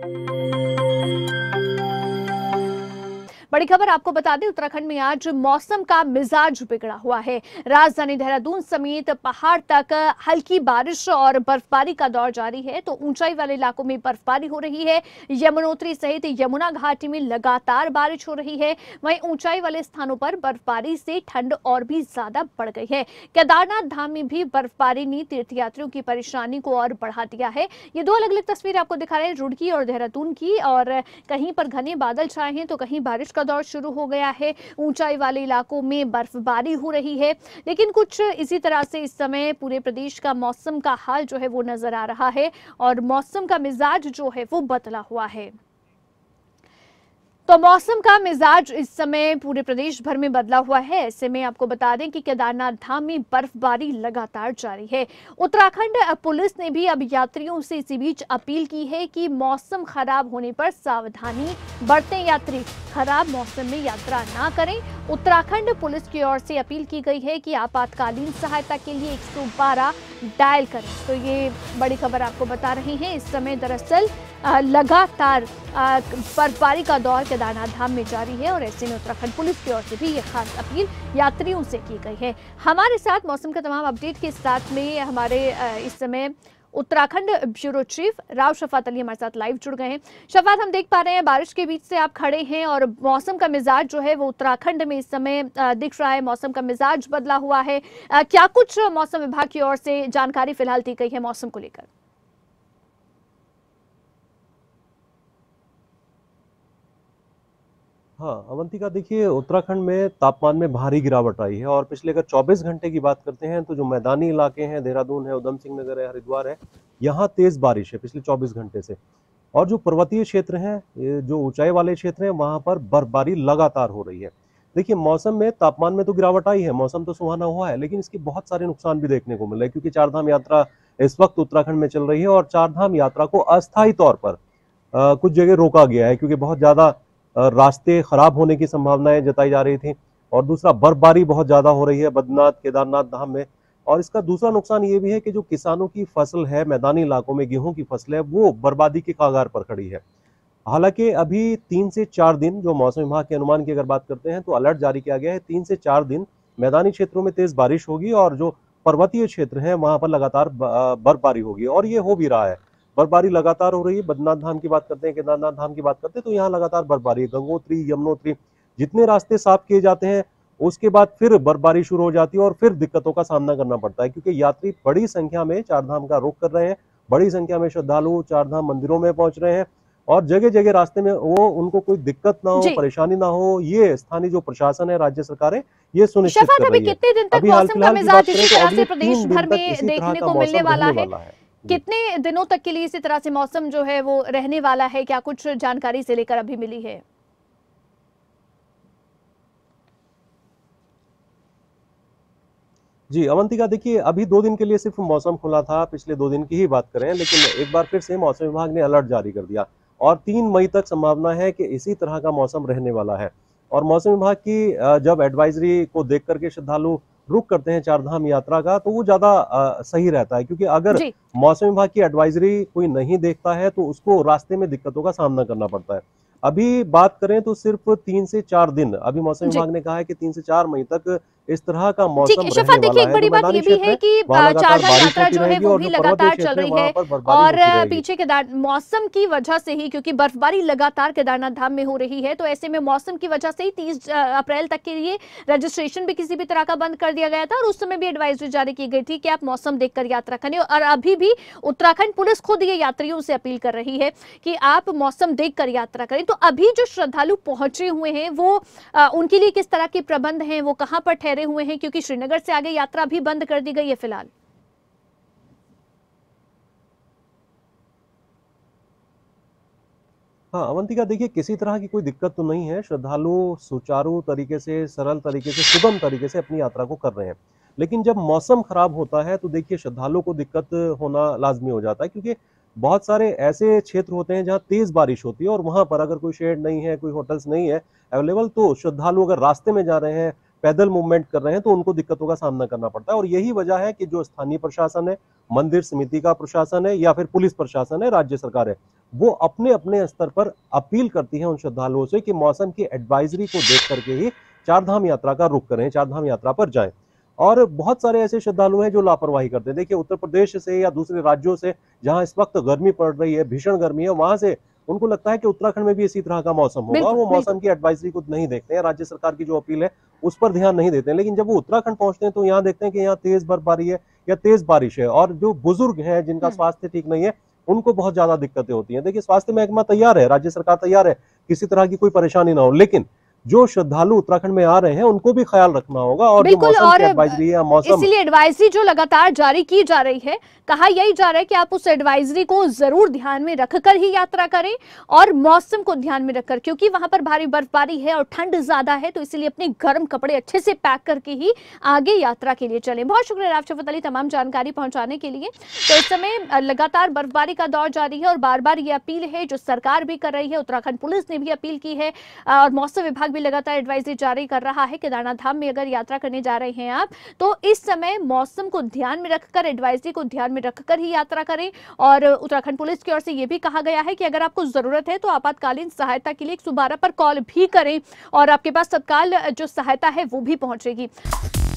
बड़ी खबर आपको बता दें, उत्तराखंड में आज मौसम का मिजाज बिगड़ा हुआ है। राजधानी देहरादून समेत पहाड़ तक हल्की बारिश और बर्फबारी का दौर जारी है, तो ऊंचाई वाले इलाकों में बर्फबारी हो रही है। यमुनोत्री सहित यमुना घाटी में लगातार बारिश हो रही है। वहीं ऊंचाई वाले स्थानों पर बर्फबारी से ठंड और भी ज्यादा बढ़ गई है। केदारनाथ धाम में भी बर्फबारी ने तीर्थयात्रियों की परेशानी को और बढ़ा दिया है। ये दो अलग अलग तस्वीरें आपको दिखा रहे हैं, रुड़की और देहरादून की, और कहीं पर घने बादल छाए हैं तो कहीं बारिश का दौर शुरू हो गया है। ऊंचाई वाले इलाकों में बर्फबारी हो रही है, लेकिन कुछ इसी तरह से इस समय पूरे प्रदेश का मौसम का हाल जो है वो नजर आ रहा है और मौसम का मिजाज जो है वो बदला हुआ है। तो मौसम का मिजाज इस समय पूरे प्रदेश भर में बदला हुआ है। ऐसे में आपको बता दें कि केदारनाथ धाम में बर्फबारी लगातार जारी है। उत्तराखंड पुलिस ने भी अब यात्रियों से इसी बीच अपील की है कि मौसम खराब होने पर सावधानी बरतें। यात्री खराब मौसम में यात्रा ना करें। उत्तराखंड पुलिस की ओर से अपील की गई है कि आपातकालीन सहायता के लिए 112 डायल करें। तो ये बड़ी खबर आपको बता रही है। इस समय दरअसल लगातार बर्फबारी का दौर केदारनाथ धाम में जारी है और ऐसे में उत्तराखंड पुलिस की ओर से भी ये खास अपील यात्रियों से की गई है। हमारे साथ मौसम का तमाम अपडेट के साथ में हमारे इस समय उत्तराखंड ब्यूरो चीफ राव शफात अली हमारे साथ लाइव जुड़ गए हैं। शफात, हम देख पा रहे हैं बारिश के बीच से आप खड़े हैं और मौसम का मिजाज जो है वो उत्तराखंड में इस समय दिख रहा है। मौसम का मिजाज बदला हुआ है। क्या कुछ मौसम विभाग की ओर से जानकारी फिलहाल दी गई है मौसम को लेकर? हाँ अवंतिका, देखिए उत्तराखंड में तापमान में भारी गिरावट आई है और पिछले अगर 24 घंटे की बात करते हैं तो जो मैदानी इलाके हैं, देहरादून है, उधम सिंह नगर है, हरिद्वार है, यहाँ तेज बारिश है पिछले 24 घंटे से। और जो पर्वतीय क्षेत्र हैं, जो ऊंचाई वाले क्षेत्र हैं, वहां पर बर्फबारी लगातार हो रही है। देखिए मौसम में, तापमान में तो गिरावट आई है, मौसम तो सुहाना हुआ है, लेकिन इसके बहुत सारे नुकसान भी देखने को मिल रहे हैं क्योंकि चारधाम यात्रा इस वक्त उत्तराखंड में चल रही है और चारधाम यात्रा को अस्थायी तौर पर कुछ जगह रोका गया है क्योंकि बहुत ज्यादा रास्ते खराब होने की संभावनाएं जताई जा रही थी। और दूसरा, बर्फबारी बहुत ज्यादा हो रही है बद्रीनाथ केदारनाथ धाम में। और इसका दूसरा नुकसान ये भी है कि जो किसानों की फसल है, मैदानी इलाकों में गेहूं की फसल है, वो बर्बादी के कगार पर खड़ी है। हालांकि अभी 3 से 4 दिन, जो मौसम विभाग के अनुमान की अगर बात करते हैं तो अलर्ट जारी किया गया है। 3 से 4 दिन मैदानी क्षेत्रों में तेज बारिश होगी और जो पर्वतीय क्षेत्र है वहां पर लगातार बर्फबारी होगी और ये हो भी रहा है। बर्फबारी लगातार हो रही है। बद्रीनाथ धाम की बात करते हैं, केदारनाथ धाम की बात करते हैं तो यहाँ लगातार बर्फबारी है। गंगोत्री, यमुनोत्री, जितने रास्ते साफ किए जाते हैं उसके बाद फिर बर्फबारी शुरू हो जाती है और फिर दिक्कतों का सामना करना पड़ता है क्योंकि यात्री बड़ी संख्या में चारधाम का रुख कर रहे हैं। बड़ी संख्या में श्रद्धालु चारधाम मंदिरों में पहुंच रहे हैं और जगह जगह रास्ते में वो उनको कोई दिक्कत ना हो, परेशानी ना हो, ये स्थानीय जो प्रशासन है, राज्य सरकारें ये सुनिश्चित कर रही है। कितने दिन तक मौसम का मिजाज इसी तरह से प्रदेश भर में देखने को मिलने वाला है? कितने दिनों तक के लिए इसी तरह से मौसम जो है वो रहने वाला है? क्या कुछ जानकारी से लेकर अभी मिली है? जी अवंतिका, देखिए अभी 2 दिन के लिए सिर्फ मौसम खुला था, पिछले 2 दिन की ही बात करें, लेकिन एक बार फिर से मौसम विभाग ने अलर्ट जारी कर दिया और 3 मई तक संभावना है कि इसी तरह का मौसम रहने वाला है। और मौसम विभाग की जब एडवाइजरी को देख करके श्रद्धालु रुक करते हैं चारधाम यात्रा का तो वो ज्यादा सही रहता है क्योंकि अगर मौसम विभाग की एडवाइजरी कोई नहीं देखता है तो उसको रास्ते में दिक्कतों का सामना करना पड़ता है। अभी बात करें तो सिर्फ 3 से 4 दिन, अभी मौसम विभाग ने कहा है कि 3 से 4 मई तक इस तरह का मौसम रहने वाला है। देखिए, एक बड़ी बात ये भी है कि चारधाम यात्रा जो है वो भी लगातार चल रही है और पीछे मौसम की वजह से ही, क्योंकि बर्फबारी लगातार केदारनाथ धाम में हो रही है, तो ऐसे में मौसम की वजह से ही 30 अप्रैल तक के लिए रजिस्ट्रेशन भी किसी भी तरह का बंद कर दिया गया था और उस समय भी एडवाइजरी जारी की गई थी कि आप मौसम देखकर यात्रा करें। और अभी भी उत्तराखंड पुलिस खुद ये यात्रियों से अपील कर रही है कि आप मौसम देखकर यात्रा करें। तो अभी जो श्रद्धालु पहुंचे हुए हैं वो उनके लिए किस तरह के प्रबंध हैं, वो कहां पर ठहरे हुए हैं, क्योंकि श्रीनगर से आगे यात्रा भी बंद कर दी गई है फिलहाल? हाँ अवंतिका, देखिए किसी तरह की कोई दिक्कत तो नहीं है। श्रद्धालु सुचारू तरीके से, सरल तरीके से, सुगम तरीके से अपनी यात्रा को कर रहे हैं। लेकिन जब मौसम खराब होता है तो देखिए श्रद्धालुओं को दिक्कत होना लाजमी हो जाता है क्योंकि बहुत सारे ऐसे क्षेत्र होते हैं जहाँ तेज बारिश होती है और वहां पर अगर कोई शेड नहीं है, कोई होटल्स नहीं है अवेलेबल, तो श्रद्धालु अगर रास्ते में जा रहे हैं, पैदल मूवमेंट कर रहे हैं तो उनको दिक्कतों का सामना करना पड़ता है। और यही वजह है कि जो स्थानीय प्रशासन है, मंदिर समिति का प्रशासन है या फिर पुलिस प्रशासन है, राज्य सरकार है, वो अपने अपने स्तर पर अपील करती हैं उन श्रद्धालुओं से कि मौसम की एडवाइजरी को देख करके ही चारधाम यात्रा का रुख करें, चारधाम यात्रा पर जाएं। और बहुत सारे ऐसे श्रद्धालु हैं जो लापरवाही करते हैं। देखिए, उत्तर प्रदेश से या दूसरे राज्यों से जहां इस वक्त गर्मी पड़ रही है, भीषण गर्मी है, वहां से उनको लगता है कि उत्तराखंड में भी इसी तरह का मौसम होगा और वो मौसम की एडवाइजरी को नहीं देखते हैं, राज्य सरकार की जो अपील है उस पर ध्यान नहीं देते हैं। लेकिन जब वो उत्तराखंड पहुंचते हैं तो यहाँ देखते हैं कि यहाँ तेज बर्फबारी है या तेज बारिश है, और जो बुजुर्ग हैं जिनका स्वास्थ्य ठीक नहीं है उनको बहुत ज्यादा दिक्कतें होती हैं। देखिए, स्वास्थ्य महकमा तैयार है, राज्य सरकार तैयार है, किसी तरह की कोई परेशानी ना हो, लेकिन जो श्रद्धालु उत्तराखंड में आ रहे हैं उनको भी ख्याल रखना होगा। और जो मौसम की एडवाइजरी है, मौसम इसीलिए एडवाइजरी जो लगातार जारी की जा रही है, कहा यही जा रहा है कि आप उस एडवाइजरी को जरूर ध्यान में रखकर ही यात्रा करें और मौसम को ध्यान में रखकर, क्योंकि वहां पर भारी बर्फबारी है और ठंड ज्यादा है, तो इसलिए अपने गर्म कपड़े अच्छे से पैक करके ही आगे यात्रा के लिए चलें। बहुत शुक्रिया राव शफकत अली तमाम जानकारी पहुंचाने के लिए। तो इस समय लगातार बर्फबारी का दौर जारी है और बार बार ये अपील है जो सरकार भी कर रही है, उत्तराखंड पुलिस ने भी अपील की है और मौसम विभाग भी लगातार एडवाइजरी जारी कर रहा है। केदारनाथ धाम में अगर यात्रा करने जा रहे हैं आप, तो इस समय मौसम को ध्यान में रखकर, एडवाइजरी को ध्यान में रखकर ही यात्रा करें। और उत्तराखंड पुलिस की ओर से यह भी कहा गया है कि अगर आपको जरूरत है तो आपातकालीन सहायता के लिए 112 पर कॉल भी करें और आपके पास तत्काल जो सहायता है वो भी पहुंचेगी।